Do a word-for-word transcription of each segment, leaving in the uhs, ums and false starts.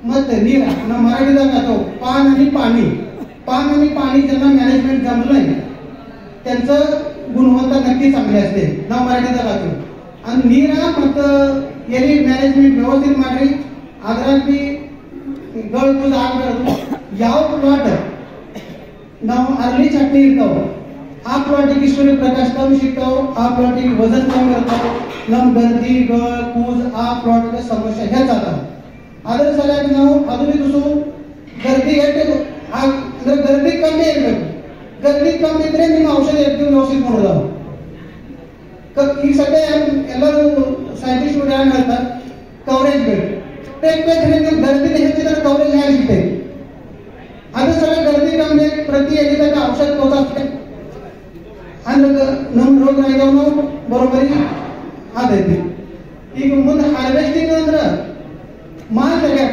ಮತ್ತೆ ನೀರ ನಮ್ಮ ಮರಾಠीದಾಗ आता पान आणि पाणी पान आणि पाणी ज्यांना मॅनेजमेंट जमलंय त्यांचं गुणवत्ता नक्की चांगली असते ನಾವು ಮರಾಠीದಾಗ आता आणि ನೀರ ಮತ್ತು ಎಲ್ಲಿ ಮ್ಯಾನೇಜ್ಮೆಂಟ್ ವ್ಯವಸ್ಥಿತ ಮಾಡ್ರಿ ಅದರಲ್ಲಿ ಗಳು ಯೂಸ್ ಆಗಬಾರದು ಯಾವ ಪ್ಲಾಟ್ ನಾವು ಅರ್ಲಿ ಚಟ್ನಿ ಇರ್ತಾವ ಆ ಪ್ಲಾಟಿಗೆ सूर्य प्रकाश कम ಸಿಗ್ತಾವ ಆ ಪ್ಲಾಟಿಗೆ वजन कमी ಇರ್ತಾವ ನಮ್ಮ गर्दी गळ कूज ಆ ಪ್ಲಾಟ್ಗೆ ಸಮಸ್ಯೆ ಹೆಚ್ಚಾಗ್ತಾವ ಅದರ ಸಲುವಾಗಿ ನಾವು ಅದನ್ನ ತುಸು गर्दी ಎಷ್ಟು ಅಂದ್ರೆ गर्दी ಕಮ್ಮಿ ಇರಬೇಕು गर्दी ಕಮ್ಮಿ ಇದ್ರೆ ನಿಮ್ಮ ಔಷಧ ಎಷ್ಟು ವ್ಯವಸ್ಥಿತ ಮಾಡೋದು ಈಗ ಸದ್ಯ ಎಲ್ಲರೂ ಸೈಂಟಿಸ್ಟ್ ಗಳು ಏನು ಹೇಳ್ತಾರೆ ಕವರೇಜ್ ಬೇಕು ಪ್ರತ್ಯೇಕ गर्दी ಹೆಚ್ಚಿದ್ರೆ ಕವರೇಜ್ ಹೇಗೆ ಸಿಗ್ತದೆ ಅದ್ರ ಸಲ गर्दी ಕಮ್ಮಿ ಪ್ರತಿ ಎಲ್ಲಿದಾಗ ಔಷಧ ತಗೋತಾರೆ ಅಂದ್ರೆ ನಮ್ಮ ರೋಗ ಇದಾವನು ಬರೋಬ್ಬರಿ ಆದೈತಿ ಈಗ ಮುಂದೆ ಹಾರ್ವೆಸ್ಟಿಂಗ್ ಅಂದ್ರೆ ಮಾಲ್ ತೆಗ್ಯಾಕ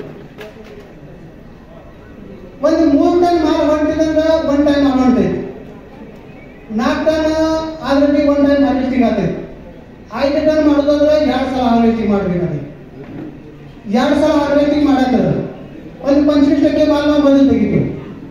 ಒಂದು ಮೂರು ಟನ್ ಮಾಲ್ ಹೊಂಟಿದಂದ್ರೆ ಒನ್ ಟೈಮ್ ಅಮೌಂಟ್ ಐತಿ ನಾಲ್ಕು ಟನ್ ಆದ್ರೆ ಒನ್ ಟೈಮ್ ಹಾರ್ವೆಸ್ಟಿಂಗ್ ಆಗ್ತೈತಿ ಐದು ಟನ್ ಮಾಡೋದಾದ್ರೆ ಎರಡು ಸಲ ಹಾರ್ವೆಸ್ಟಿಂಗ್ ಮಾಡ್ಬೇಕಾಗಿ ಎರಡು ಸಲ ಹಾರ್ವೆಸ್ಟಿಂಗ್ ಮಾಡಾಕ ಒಂದು पंचवीस टक्के माल ನಾವು ಬದಲು ತೆಗಿತೀವಿ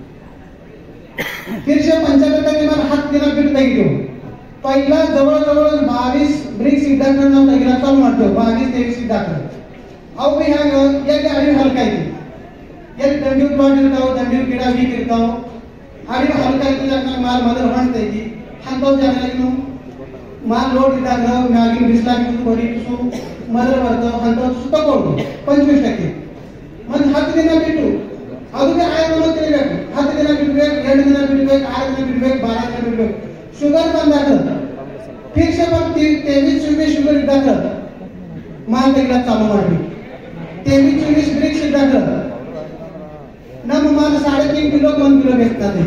तीनशे पंच्याहत्तर टक्के माल ಹತ್ತು ದಿನ ಬಿಟ್ಟು ತೆಗಿತೀವಿ पहिला जवळजवळ बावीस ब्रिक्स ಇದ್ದಾಕ ನಾವು ತೆಗಿಲಾಕ ಚಾಲು ಮಾಡ್ತೇವೆ बावीस तेवीस ಇದ್ದಾಕ ಅವು ಬಿ ಹ್ಯಾಂಗ ಎಲ್ಲಿ ಅಡಿ ಹಲ್ಕ ಐತಿ ಎಲ್ಲಿ ದಂಡಿವ್ ಪ್ಲಾಟ್ ಇರ್ತಾವ ದಂಡಿವ್ ಗಿಡ ವೀಕ್ ಇರ್ತಾವ ಅಡಿ ಹಲ್ಕ ಐತಿ ಯಾಕ ಮಾಲ್ ಮೊದಲು ಹೊಂಟೈತಿ ಅಂತವ್ ಜಾಗದಾಗ ಮಾಲ್ ಲೋಡ್ ಇದ್ದಾಗ ಮ್ಯಾಗಿನ ಬಿಸ್ಲಾಗಿ ಕೊಡಿ ತುಸು ಮೊದಲು ಬರ್ತಾವ ಅಂತವ್ ತುಸು ತಗೊಳ್ದು पंचवीस टक्के ಒಂದು ಹತ್ತು ದಿನ ಬಿಟ್ಟು ಅದಕ್ಕೆ ಆಯ್ತು ತಿನ್ಬೇಕು ಹತ್ತು ದಿನ ಬಿಡ್ಬೇಕು ಎರಡು ದಿನ ಬಿಡ್ಬೇಕು ಆರು ದಿನ ಬಿಡ್ಬೇಕು ಬಾರ ದಿನ ಬಿಡ್ಬೇಕು ಶುಗರ್ ಬಂದಾಗ फिर से मग तेवीस चोवीस शुगर ಇದ್ದಾಗ ಮಾಲ್ ತೆಗಿಲಾಕ ಚಾಲು ಮಾಡ್ರಿ तेवीस चोवीस ब्रिक्स ಇದ್ದಾಗ ನಮ್ಮ ಮಾಲ್ साढ़े तीन किलो ಒಂದು ಕಿಲೋ ಬೇಕಾಗ್ತದೆ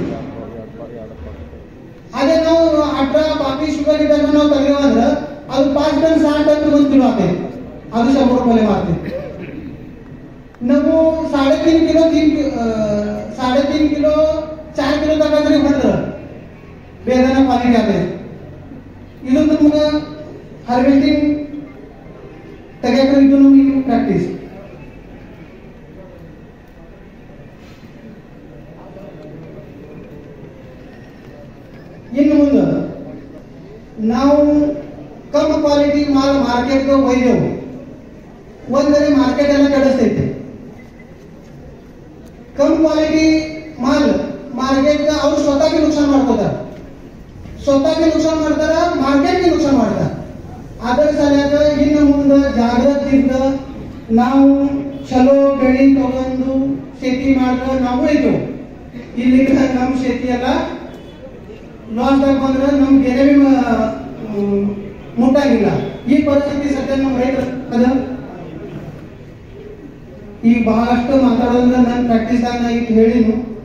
ಅದೇ ನಾವು अठारह बावीस शुगर ಇದ್ದಾಗ ನಾವು ತೆಗಿಯೋದ್ರೆ ಅದು पाच टन सहा टन ಒಂದು ಕಿಲೋ ಆಗ್ತದೆ ಅದು शंभर रुपये ಮಾರ್ತೀವಿ ನಾವು साढ़े तीन किलो तीन साढ़े तीन किलो चार किलो तक जरी ಹೊಡೆದ್ರೆ ಬೇದನ ಪಾನಿಗೆ ಆಗ್ತದೆ ಇದು ನಮಗೆ ಹಾರ್ವೆಸ್ಟಿಂಗ್ ತೆಗೆಯಕ್ಕೆ ಇದು ನಮಗೆ ಪ್ರಾಕ್ಟೀಸ್ ಇನ್ನು ಮುಂದೆ ನಾವು ಕಮ್ ಕ್ವಾಲಿಟಿ ಮಾಲ್ ಮಾರ್ಕೆಟ್ಗೆ ಒಯ್ದೆವು ಒಂದರೆ ಮಾರ್ಕೆಟ್ ಎಲ್ಲ ಕಡಿಸ್ತೈತೆ कम क्वालिटी माल मार्केट का और स्वतः के नुकसान ಮಾಡ್ಕೋತಾರೆ स्वतः के नुकसान ಮಾಡ್ತಾರ ಮಾರ್ಕೆಟ್ ಗೆ ನುಕಸಾನ ಮಾಡ್ತಾರ ಅದರ ಸಲುವಾಗಿ ಇನ್ನು ಮುಂದೆ ಜಾಗೃತಿಯಿಂದ ನಾವು ಚಲೋ ಬೆಳೆ ತಗೊಂಡು ಶೇತಿ ಮಾಡಿದ್ರೆ ನಾವು ಉಳಿತು ಇಲ್ಲಿ ನಮ್ಮ ಶೇತಿ ಎಲ್ಲ ಲಾಸ್ ಆಗಿ ಬಂದ್ರೆ ನಮ್ಗೆ ಏನೇ ಮುಟ್ಟಾಗಿಲ್ಲ ಈ ಪರಿಸ್ಥಿತಿ ಸದ್ಯ ನಮ್ಮ ರೈತರ ಅದ ಈಗ ಬಹಳಷ್ಟು ಮಾತಾಡೋದ್ರಿಂದ ನಾನು ಪ್ರಾಕ್ಟೀಸ್ ಆಗಿ ಹೇಳಿನು